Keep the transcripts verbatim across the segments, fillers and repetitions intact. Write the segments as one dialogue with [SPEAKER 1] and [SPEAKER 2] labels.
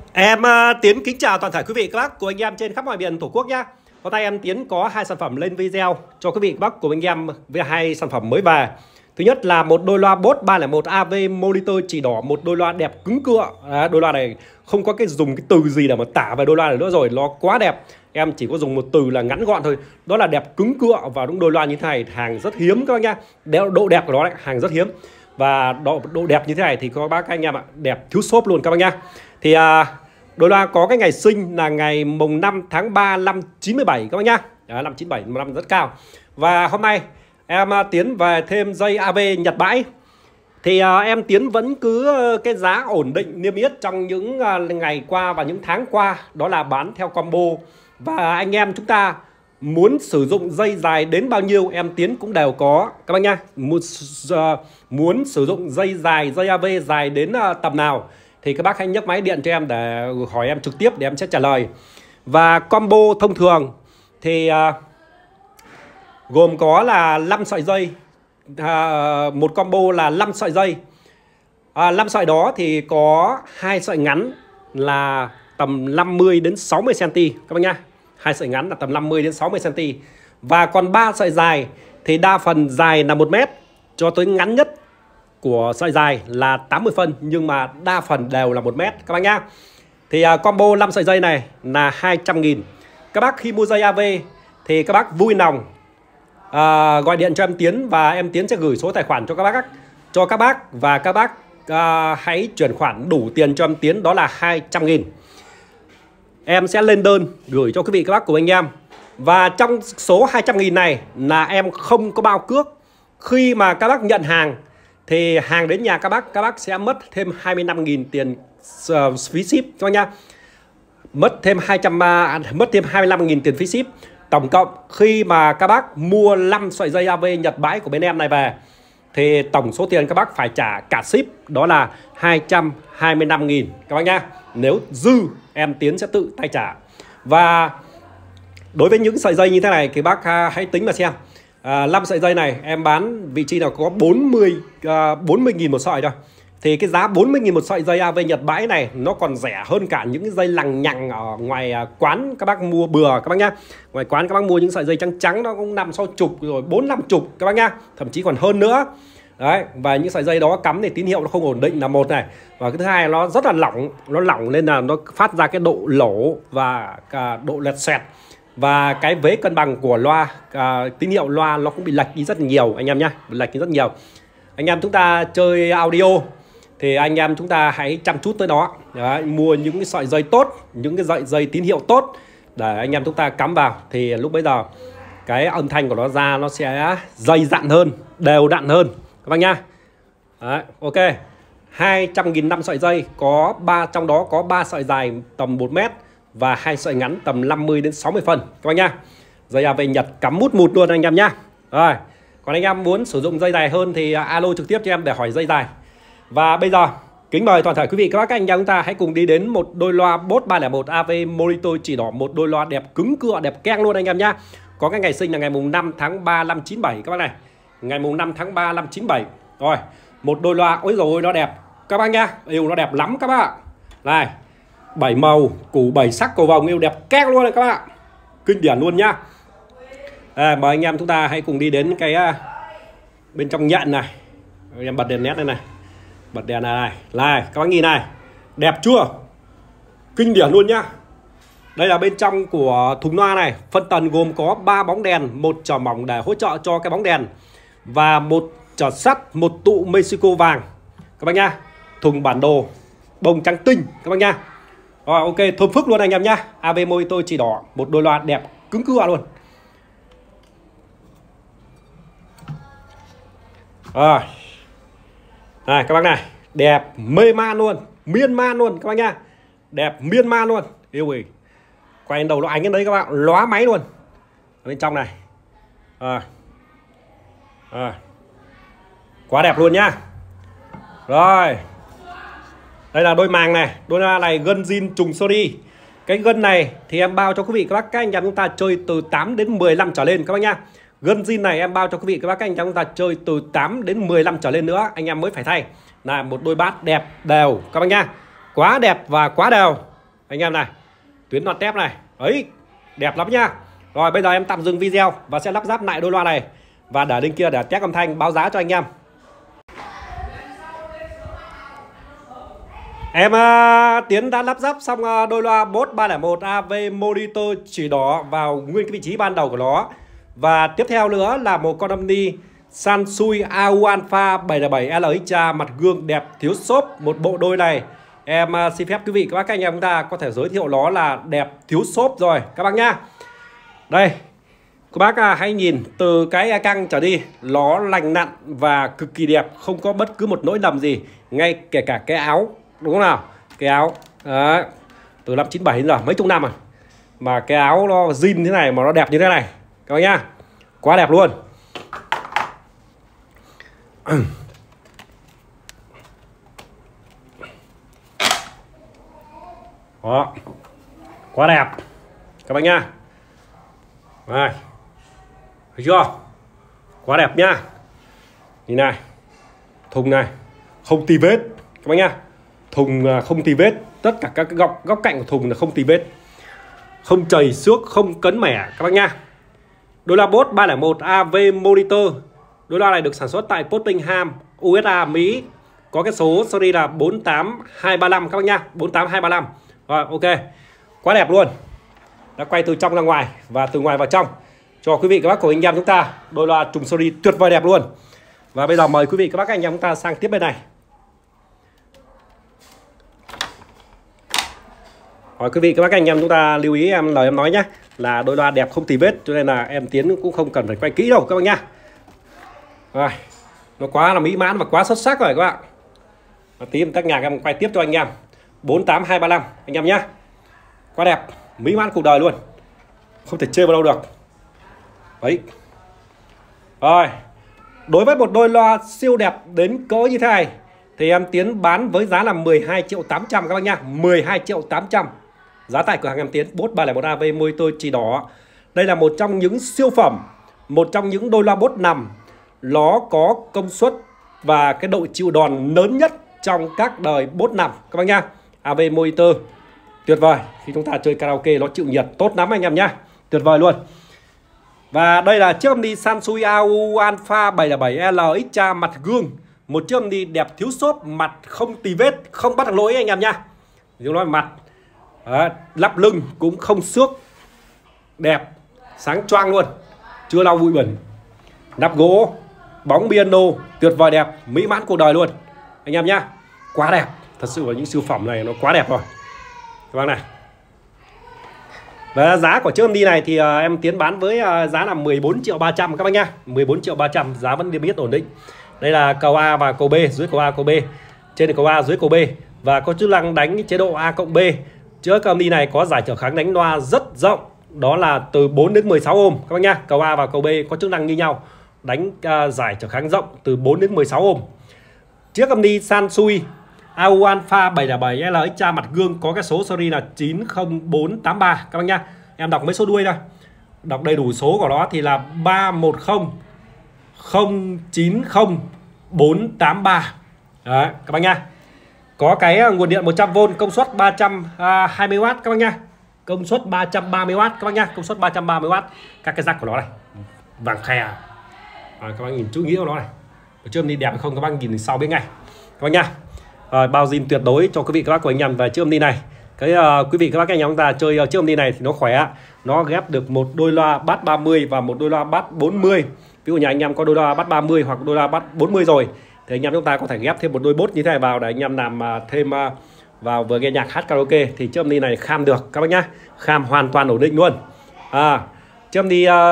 [SPEAKER 1] Em uh, Tiến kính chào toàn thể quý vị các bác của anh em trên khắp mọi miền Tổ quốc nhá. Hôm nay em Tiến có hai sản phẩm lên video cho quý vị các bác của anh em về hai sản phẩm mới về. Thứ nhất là một đôi loa Boss ba không một a vê monitor chỉ đỏ, một đôi loa đẹp cứng cựa. À, đôi loa này không có cái dùng cái từ gì để mà tả về đôi loa này nữa rồi, nó quá đẹp. Em chỉ có dùng một từ là ngắn gọn thôi, đó là đẹp cứng cựa. Và đúng đôi loa như thế này hàng rất hiếm các bác nhá. Độ đẹp của nó đấy, hàng rất hiếm. Và độ, độ đẹp như thế này thì các bác anh em ạ, đẹp thiếu xốp luôn các bác nhá. Thì à, đôi loa có cái ngày sinh là ngày mùng năm tháng ba năm chín mươi bảy các bác nhá. Đó, năm chín mươi bảy, một năm rất cao. Và hôm nay em Tiến về thêm dây a vê Nhật bãi. Thì uh, em Tiến vẫn cứ uh, cái giá ổn định niêm yết trong những uh, ngày qua và những tháng qua, đó là bán theo combo. Và anh em chúng ta muốn sử dụng dây dài đến bao nhiêu em Tiến cũng đều có các bác nhá. Muốn, uh, muốn sử dụng dây dài, dây a vê dài đến uh, tầm nào thì các bác hãy nhấc máy điện cho em để hỏi em trực tiếp để em sẽ trả lời. Và combo thông thường thì uh, gồm có là năm sợi dây, à, một combo là năm sợi dây. à, năm sợi đó thì có hai sợi ngắn là tầm năm mươi đến sáu mươi xăng-ti-mét các bác nhá. Hai sợi ngắn là tầm năm mươi đến sáu mươi xăng-ti-mét. Và còn ba sợi dài thì đa phần dài là một mét cho tới ngắn nhất của sợi dài là tám mươi phân, nhưng mà đa phần đều là một mét các bác nhá. Thì uh, combo năm sợi dây này là hai trăm nghìn. Các bác khi mua dây a vê thì các bác vui lòng uh, gọi điện cho em Tiến và em Tiến sẽ gửi số tài khoản cho các bác cho các bác và các bác uh, hãy chuyển khoản đủ tiền cho em Tiến, đó là hai trăm nghìn. Em sẽ lên đơn gửi cho quý vị các bác của anh em. Và trong số hai trăm nghìn này là em không có bao cước. Khi mà các bác nhận hàng thì hàng đến nhà các bác, các bác sẽ mất thêm hai mươi lăm nghìn tiền uh, phí ship cho nha. Mất thêm hai trăm uh, mất thêm hai mươi lăm nghìn tiền phí ship. Tổng cộng khi mà các bác mua năm sợi dây a vê Nhật bãi của bên em này về thì tổng số tiền các bác phải trả cả ship, đó là hai trăm hai mươi lăm nghìn các bác nhá. Nếu dư em Tiến sẽ tự tay trả. Và đối với những sợi dây như thế này thì bác uh, hãy tính mà xem. À, năm sợi dây này em bán vị trí nào có bốn mươi nghìn một sợi thôi. Thì cái giá bốn mươi nghìn một sợi dây a vê Nhật bãi này nó còn rẻ hơn cả những cái dây lằng nhằng ở ngoài quán các bác mua bừa các bác nhá. Ngoài quán các bác mua những sợi dây trắng trắng nó cũng năm sáu chục rồi bốn năm chục các bác nhá, thậm chí còn hơn nữa. Đấy, và những sợi dây đó cắm thì tín hiệu nó không ổn định là một này, và cái thứ hai nó rất là lỏng, nó lỏng nên là nó phát ra cái độ lỗ và cả độ lẹt xẹt. Và cái vế cân bằng của loa, à, tín hiệu loa nó cũng bị lệch đi rất nhiều anh em nhé, bị lệch đi rất nhiều. Anh em chúng ta chơi audio thì anh em chúng ta hãy chăm chút tới đó. Đấy, mua những cái sợi dây tốt, những cái sợi dây tín hiệu tốt để anh em chúng ta cắm vào. Thì lúc bây giờ cái âm thanh của nó ra nó sẽ dày dặn hơn, đều đặn hơn các bác nhá. Đấy, ok. hai trăm nghìn năm sợi dây, có ba trong đó có ba sợi dài tầm một mét và hai sợi ngắn tầm năm mươi đến sáu mươi phân các bác nhá. Dây a vê Nhật cắm mút mút luôn anh em nhá. Rồi, còn anh em muốn sử dụng dây dài hơn thì alo trực tiếp cho em để hỏi dây dài. Và bây giờ kính mời toàn thể quý vị các bác các anh em chúng ta hãy cùng đi đến một đôi loa Boss ba không một a vê monitor chỉ đỏ, một đôi loa đẹp cứng cựa, đẹp keng luôn anh em nhá. Có cái ngày sinh là ngày mùng năm tháng ba năm chín bảy các bác này. Ngày mùng năm tháng ba năm chín bảy. Rồi, một đôi loa ôi rồi nó đẹp các bác nhá. Yêu nó đẹp lắm các bác. Này, bảy màu, củ bảy sắc cầu vồng yêu đẹp keng luôn này các bạn. Kinh điển luôn nhá. À, mời anh em chúng ta hãy cùng đi đến cái uh, bên trong nhận này. Em bật đèn nét đây này. Bật đèn này này. Này, các bác nhìn này. Đẹp chưa? Kinh điển luôn nhá. Đây là bên trong của thùng loa này. Phân tần gồm có ba bóng đèn, một chỏ mỏng để hỗ trợ cho cái bóng đèn và một chỏ sắt, một tụ Mexico vàng các bác nhá. Thùng bản đồ bông trắng tinh các bác nhá. Rồi, ok, thơm phức luôn anh em nhá. a vê monitor chỉ đỏ, một đôi loa đẹp cứng cựa luôn. Rồi. Này các bác này, đẹp mê man luôn, miên man luôn các bác nhá. Đẹp miên man luôn. Yêu ơi. Quay đầu nó ánh lên đấy các bạn, lóa máy luôn. Ở bên trong này. Rồi. Rồi. Quá đẹp luôn nhá. Rồi. Đây là đôi màng này, đôi loa này gân zin trùng Sony. Cái gân này thì em bao cho quý vị các bác các anh em chúng ta chơi từ tám đến mười lăm trở lên các bác nhá. Gân zin này em bao cho quý vị các bác các anh em chúng ta chơi từ tám đến mười lăm trở lên nữa anh em mới phải thay. Là một đôi bát đẹp đều các bác nhá. Quá đẹp và quá đều. anh em này, tuyến nọt tép này ấy, đẹp lắm nha. Rồi bây giờ em tạm dừng video và sẽ lắp ráp lại đôi loa này và để bên kia để test âm thanh báo giá cho anh em. Em uh, Tiến đã lắp ráp xong uh, đôi loa Boss ba không một a vê monitor chỉ đỏ vào nguyên cái vị trí ban đầu của nó. Và tiếp theo nữa là một con âm ni Sansui a u Alpha bảy không bảy L X A mặt gương đẹp thiếu xốp. Một bộ đôi này em uh, xin phép quý vị các bác các anh em chúng ta có thể giới thiệu nó là đẹp thiếu xốp rồi các bác nhá. Đây, các bác uh, hãy nhìn từ cái căng trở đi, nó lành nặn và cực kỳ đẹp, không có bất cứ một lỗi lầm gì, ngay kể cả cái áo, đúng không nào? Cái áo đấy, từ năm chín bảy đến giờ mấy chục năm à, mà cái áo nó zin thế này mà nó đẹp như thế này các bác nhá, quá đẹp luôn. Đó, quá đẹp các bác nhá. Đây, thấy chưa? Quá đẹp nhá. Nhìn này, thùng này không tì vết các bác nhá. Thùng không tì vết, tất cả các góc góc cạnh của thùng là không tì vết, không chảy xước, không cấn mẻ các bác nhá. Đôi loa Boss ba không một a vê monitor. Đôi loa này được sản xuất tại Birmingham, u ét a, Mỹ. Có cái số series là bốn tám hai ba lăm các bác nhá, bốn tám hai ba lăm. Rồi, ok. Quá đẹp luôn. Đã quay từ trong ra ngoài và từ ngoài vào trong cho quý vị các bác của anh em chúng ta. Đôi loa trùng series tuyệt vời đẹp luôn. Và bây giờ mời quý vị các bác anh em chúng ta sang tiếp bên này. Rồi quý vị các bác anh em chúng ta lưu ý em lời em nói nhé, là đôi loa đẹp không tì vết, cho nên là em Tiến cũng không cần phải quay kỹ đâu các bác nhá. Rồi, nó quá là mỹ mãn và quá xuất sắc rồi các bạn. Và tí em tắt nhạc em quay tiếp cho anh em. Bốn tám hai ba lăm anh em nhá. Quá đẹp, mỹ mãn cuộc đời luôn, không thể chê vào đâu được. Đấy. Rồi, đối với một đôi loa siêu đẹp đến cỡ như thế này thì em Tiến bán với giá là mười hai triệu tám trăm các bác nhá, mười hai triệu tám trăm. Giá tại cửa hàng em Tiến Boss ba không một a vê monitor chỉ đỏ. Đây là một trong những siêu phẩm, một trong những đôi loa Boss nằm nó có công suất và cái độ chịu đòn lớn nhất trong các đời Boss nằm các bác nhá. a vê monitor tuyệt vời, khi chúng ta chơi karaoke nó chịu nhiệt tốt lắm anh em nhá, tuyệt vời luôn. Và đây là chiếc âm ni Sansui a u Alpha bảy không bảy L X A mặt gương, một chiếc âm ni đẹp thiếu xốp, mặt không tì vết, không bắt được lỗi anh em nhá. Chúng nói mặt đó, lắp lưng cũng không xước, đẹp sáng choang luôn, chưa lau bụi bẩn, nắp gỗ, bóng piano tuyệt vời đẹp, mỹ mãn cuộc đời luôn anh em nhá. Quá đẹp, thật sự là những siêu phẩm này nó quá đẹp rồi các bác này. Và giá của chiếc âm ni này thì uh, em Tiến bán với uh, giá là mười bốn triệu ba trăm các bác nhá, mười bốn triệu ba trăm, giá vẫn niêm yết ổn định. Đây là cầu A và cầu B, dưới cầu A cầu B, trên là cầu A dưới cầu B, và có chức năng đánh chế độ A cộng B. Chiếc âm ni này có giải trở kháng đánh loa rất rộng, đó là từ bốn đến mười sáu ohm các bác nhá. Cầu A và cầu B có chức năng như nhau, đánh uh, giải trở kháng rộng từ bốn đến mười sáu ohm. Chiếc âm ni Sansui a u Alpha bảy không bảy L X A mặt gương có cái số series là chín không bốn tám ba các bác nhá. Em đọc mấy số đuôi đây, đọc đầy đủ số của nó thì là ba một không không chín không bốn tám ba. Đấy các bác nhá. Có cái nguồn điện một trăm vôn, công suất ba trăm hai mươi oát các bác nhá. Công suất ba trăm ba mươi oát các bác nhá, công suất ba trăm ba mươi oát. Các cái rắc của nó này vàng khè. À, các bác nhìn chữ nghĩa của nó này. Chưa đi đẹp không các bác nhìn sau bên ngay các bác nhá. À, bao zin tuyệt đối cho quý vị các bác của anh em về chiếc âm ni này. Cái uh, quý vị các bác anh em chúng ta chơi uh, chiếc âm ni này thì nó khỏe, nó ghép được một đôi loa bass ba mươi và một đôi loa bass bốn mươi. Ví dụ nhà anh em có đôi loa bass ba mươi hoặc đôi loa bass bốn mươi rồi thì anh em chúng ta có thể ghép thêm một đôi Boss như thế này vào để anh em làm uh, thêm uh, vào vừa nghe nhạc hát karaoke thì chiếc âm ni này kham được các bác nhá, kham hoàn toàn ổn định luôn. À, chiếc âm ni uh,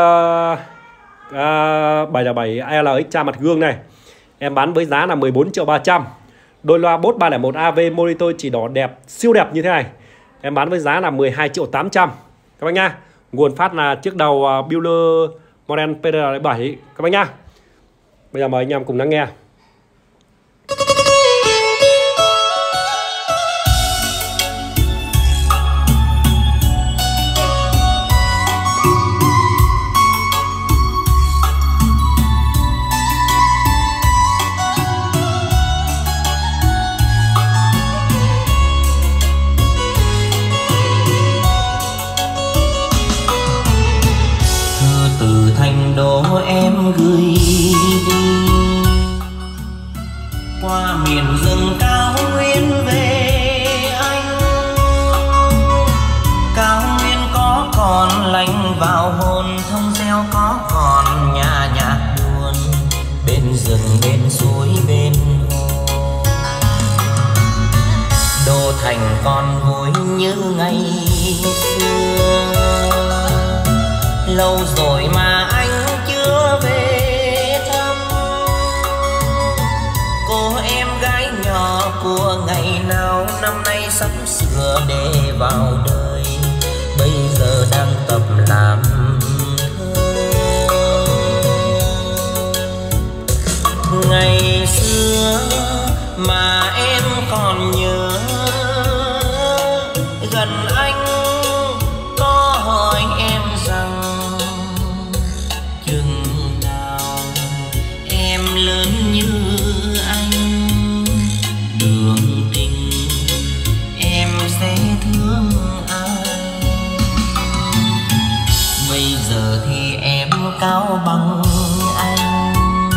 [SPEAKER 1] uh, bảy không bảy L X A mặt gương này em bán với giá là mười bốn triệu ba trăm. Đôi loa Boss ba không một A vê monitor chỉ đỏ đẹp, siêu đẹp như thế này em bán với giá là mười hai triệu tám trăm các bác nhá. Nguồn phát là chiếc đầu uh, Bueller model P R bảy các bác nhá. Bây giờ mời anh em cùng lắng nghe.
[SPEAKER 2] thành còn vui như ngày xưa. Lâu rồi mà anh chưa về thăm cô em gái nhỏ của ngày nào năm nay sắp sửa để vào đời, bây giờ đang tập làm thơ. Ngày xưa mà em còn nhớ, gần anh có hỏi em rằng chừng nào em lớn như anh, đường tình em sẽ thương ai. Bây giờ thì em cao bằng anh,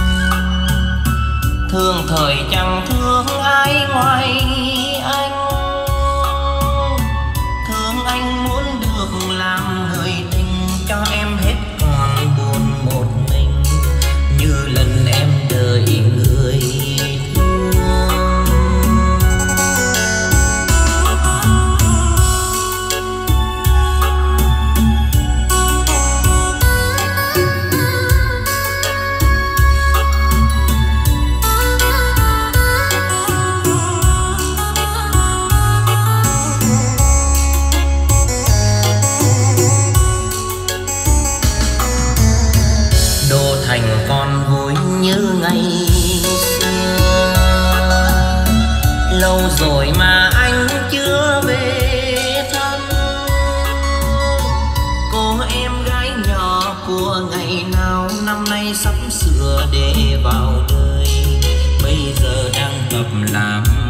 [SPEAKER 2] thương thời chẳng thương ai ngoài anh. Thương anh muốn được làm người tình cho em hết còn buồn một mình, như lần em đợi người thương. Thành còn vui như ngày xưa. Lâu rồi mà anh chưa về thăm cô em gái nhỏ của ngày nào năm nay sắp sửa để vào đời, bây giờ đang tập làm